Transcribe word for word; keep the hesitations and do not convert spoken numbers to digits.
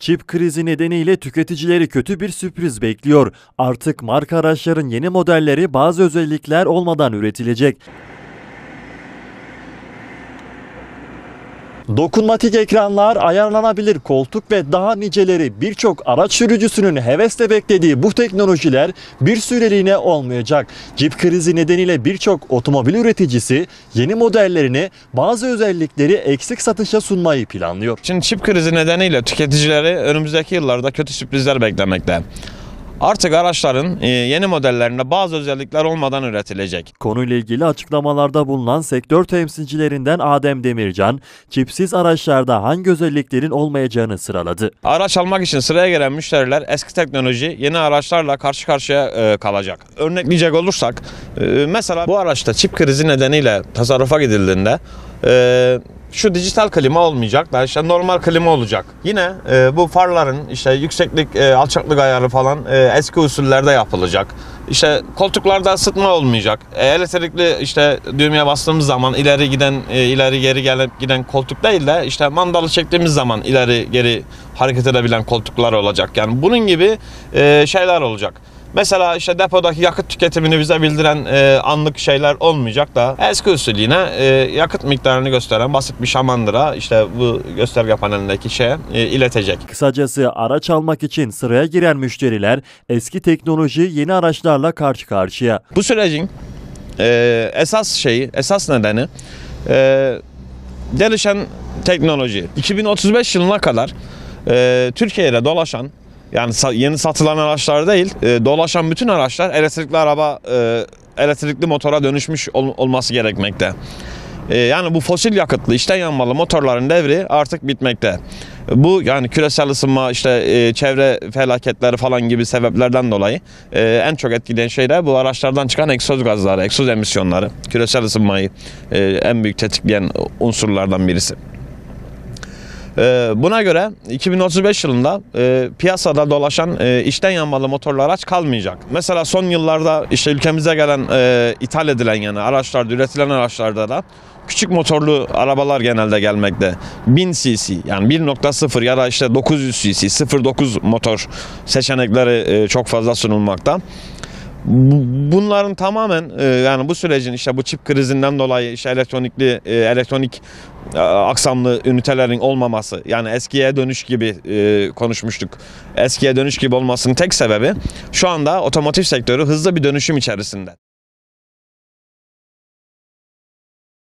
Çip krizi nedeniyle tüketicileri kötü bir sürpriz bekliyor. Artık marka araçların yeni modelleri bazı özellikler olmadan üretilecek. Dokunmatik ekranlar, ayarlanabilir koltuk ve daha niceleri birçok araç sürücüsünün hevesle beklediği bu teknolojiler bir süreliğine olmayacak. Çip krizi nedeniyle birçok otomobil üreticisi yeni modellerini bazı özellikleri eksik satışa sunmayı planlıyor. Şimdi çip krizi nedeniyle tüketicileri önümüzdeki yıllarda kötü sürprizler beklemekte. Artık araçların yeni modellerinde bazı özellikler olmadan üretilecek. Konuyla ilgili açıklamalarda bulunan sektör temsilcilerinden Adem Demircan, çipsiz araçlarda hangi özelliklerin olmayacağını sıraladı. Araç almak için sıraya giren müşteriler eski teknoloji yeni araçlarla karşı karşıya kalacak. Örnekleyecek olursak mesela bu araçta çip krizi nedeniyle tasarrufa gidildiğinde şu dijital klima olmayacak da işte normal klima olacak. Yine e, bu farların işte yükseklik, e, alçaklık ayarı falan e, eski usullerde yapılacak. İşte koltuklarda ısıtma olmayacak. E, elektrikli işte düğmeye bastığımız zaman ileri giden, e, ileri geri gelip giden koltuk değil de işte mandalı çektiğimiz zaman ileri geri hareket edebilen koltuklar olacak. Yani bunun gibi e, şeyler olacak. Mesela işte depodaki yakıt tüketimini bize bildiren e, anlık şeyler olmayacak da eski usul yine e, yakıt miktarını gösteren basit bir şamandıra işte bu gösterge panelindeki şeye e, iletecek. Kısacası araç almak için sıraya giren müşteriler eski teknoloji yeni araçlarla karşı karşıya. Bu sürecin e, esas şeyi, esas nedeni e, gelişen teknoloji. iki bin otuz beş yılına kadar e, Türkiye'de dolaşan, yani yeni satılan araçlar değil, e, dolaşan bütün araçlar elektrikli araba, e, elektrikli motora dönüşmüş ol, olması gerekmekte. E, yani bu fosil yakıtlı, içten yanmalı motorların devri artık bitmekte. Bu yani küresel ısınma, işte e, çevre felaketleri falan gibi sebeplerden dolayı e, en çok etkileyen şey de bu araçlardan çıkan egzoz gazları, egzoz emisyonları. Küresel ısınmayı e, en büyük tetikleyen unsurlardan birisi. Buna göre iki bin otuz beş yılında e, piyasada dolaşan e, içten yanmalı motorlu araç kalmayacak. Mesela son yıllarda işte ülkemize gelen, e, ithal edilen yani araçlarda, üretilen araçlarda da küçük motorlu arabalar genelde gelmekte. bin cc yani bir nokta sıfır ya da işte dokuz yüz cc, sıfır nokta dokuz motor seçenekleri e, çok fazla sunulmakta. Bunların tamamen yani bu sürecin işte bu çip krizinden dolayı işte elektronikli elektronik aksamlı ünitelerin olmaması, yani eskiye dönüş gibi konuşmuştuk. Eskiye dönüş gibi olmasının tek sebebi şu anda otomotiv sektörü hızlı bir dönüşüm içerisinde.